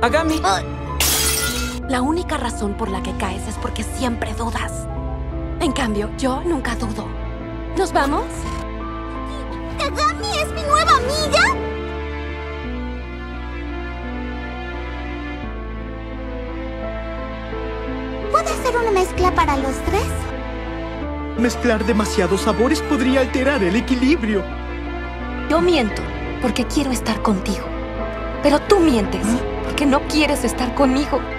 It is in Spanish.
Agami. La única razón por la que caes es porque siempre dudas. En cambio, yo nunca dudo. ¿Nos vamos? ¿Kagami es mi nueva amiga? ¿Puedo hacer una mezcla para los tres? Mezclar demasiados sabores podría alterar el equilibrio. Yo miento porque quiero estar contigo. Pero tú mientes porque no quieres estar conmigo.